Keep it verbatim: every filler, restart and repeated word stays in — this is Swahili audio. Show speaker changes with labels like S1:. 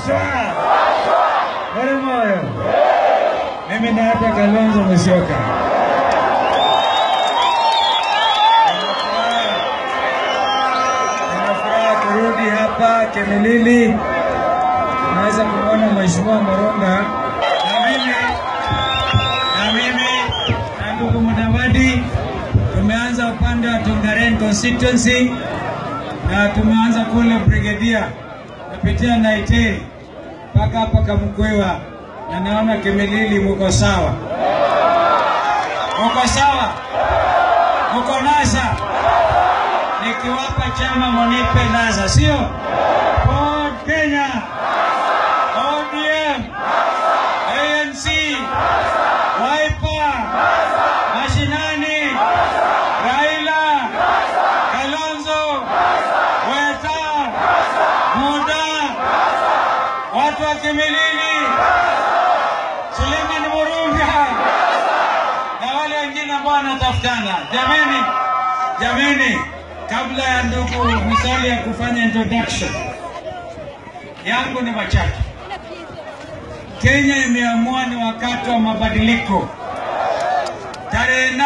S1: Haswa. Wale moyo. Mimi na hapa Kalonzo Musyoka. Ninafuraha kurudi hapa Kimilili. Naweza kuona Mheshimiwa Moronga. Na mimi na mimi na ndugu Mudavadi tumeanza upande wa Tongaren constituency na tumeanza kule Brigadier kupitia Naiteri mpaka hapa Kamkwewa, na naona Kimilili mko sawa. Mko sawa? Mko nasa? Nikiwapa chama monipe nasa, sio? Ford Kenya, O D M, A N C, Wiper, Mashinani, Raila, Kalonzo, Weta, Muda, watu wa Kimilili, Suleiman Murunga, na wale wengine ambao wanatafutana. Jameni, jameni, kabla ya ndugu Misali ya kufanya introduction yangu ni machache. Kenya imeamua ni wakati wa mabadiliko. Tarehe